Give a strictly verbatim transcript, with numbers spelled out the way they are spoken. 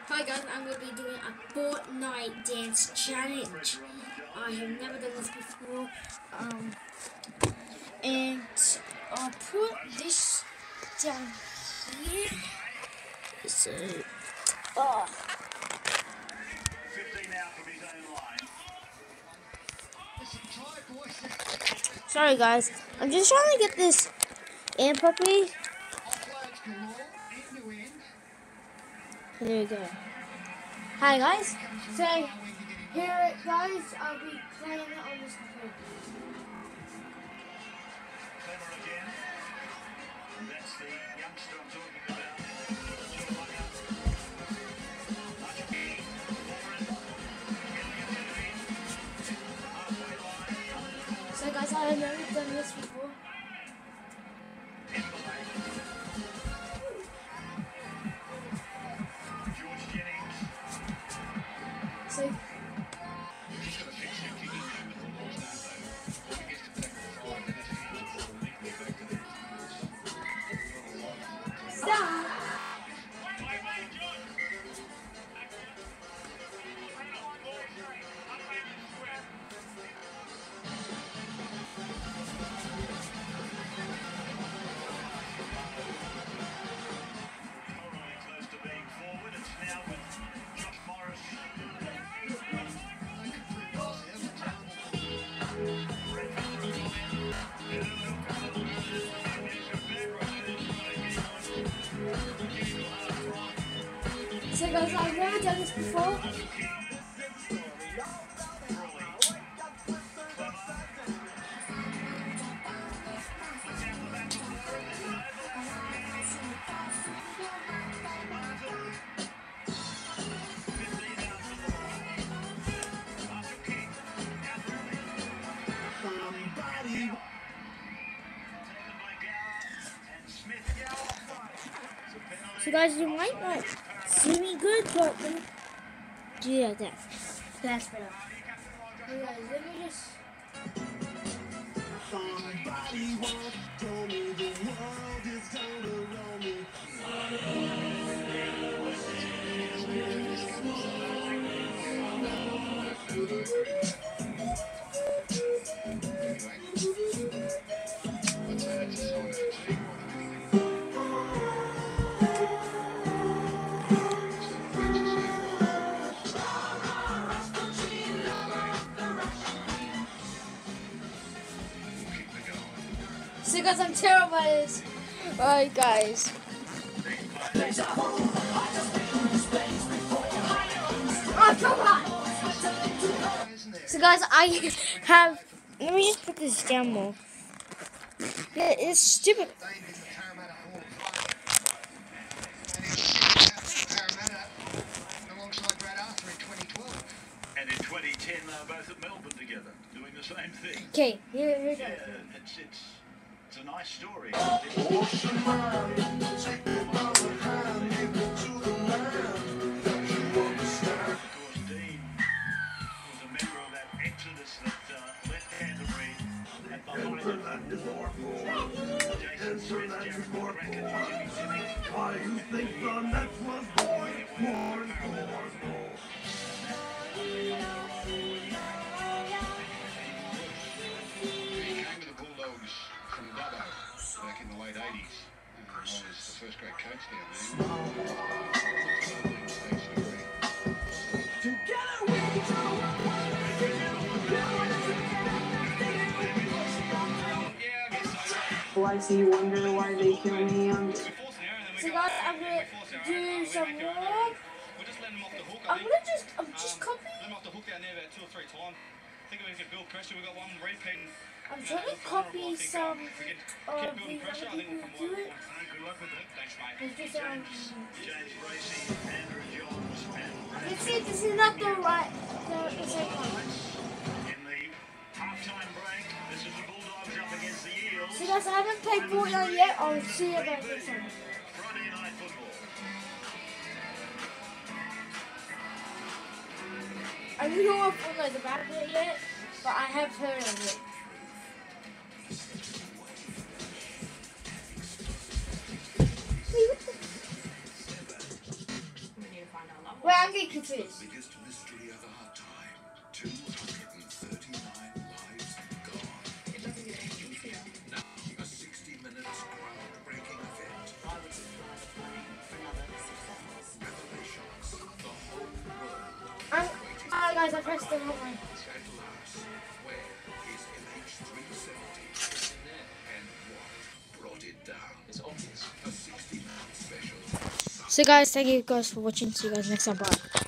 Hi guys, I'm going to be doing a Fortnite dance challenge. I have never done this before. Um, and I'll put this down here. So, oh. Sorry guys, I'm just trying to get this in properly. There we go. Hi guys, so here it goes. I'll be playing it on this computer. That's the youngster I'm talking about. So guys, I have never done this before. George Jennings. So stop. Close to being forward. It's now with Josh Morris. So guys, I've never done this before. So guys, you might not see me good, but yeah, that that's better. Okay, guys, let me just. Somebody once told me the world is turned around me. So guys, I'm terrible at this. Alright, guys. Oh, come on! So guys, I have. Let me just put this down more. Yeah, it's stupid. And in twenty ten, they were both at Melbourne together, doing the same thing. Okay, here, here we go. Yeah, it's, it's, it's a nice story. Of course, Dean was a member of that exodus that uh, left Canterbury and behind it. Jason Smith, Jared McCracken, Jimmy Jennings. Why you think the next was born? More and more and more. He came to the Bulldogs from Dubbo back in the late eighties. Uh, I was the first grade coach down there. Together we Why do you wonder why they kill me on? So guys, I'm gonna do some more. I'm gonna just, I'm just copying. Let him off the hook down there about two or three times. Think if we can build pressure. We've got one repeat. I'm trying to copy some of Keep the building pressure. I other think people we'll do come it. Good luck with it. Thanks, mate. It's just um. James Bracey, Andrew Johns, and Let's see, this is not the right, the, the second one. in the half-time break, this is the Bulldogs up against the Eels. So guys, I haven't played Fortnite yet. I'll see about this one. Friday night football. I don't know what Fortnite's about it yet, but I have heard of it. Wait, what the? We need to find our level. Wait, I'm getting confused. Biggest mystery of our time. two hundred thirty-nine lives gone. Now, a sixty minutes groundbreaking event. Revelations. The whole world. I'm, alright guys, I pressed the wrong one. At last, where is M H three seventy? And what brought it down? It's obvious. A sixty minute special. So guys, thank you guys for watching. See you guys next time. Bye.